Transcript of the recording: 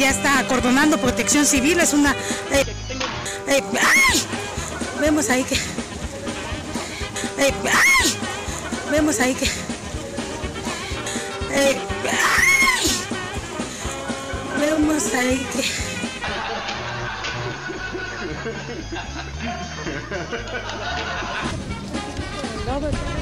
ya está acordonando Protección Civil, es una... ¡ay! Vemos ahí que... ¡ay! Vemos ahí que... ¡ay! Vemos ahí que...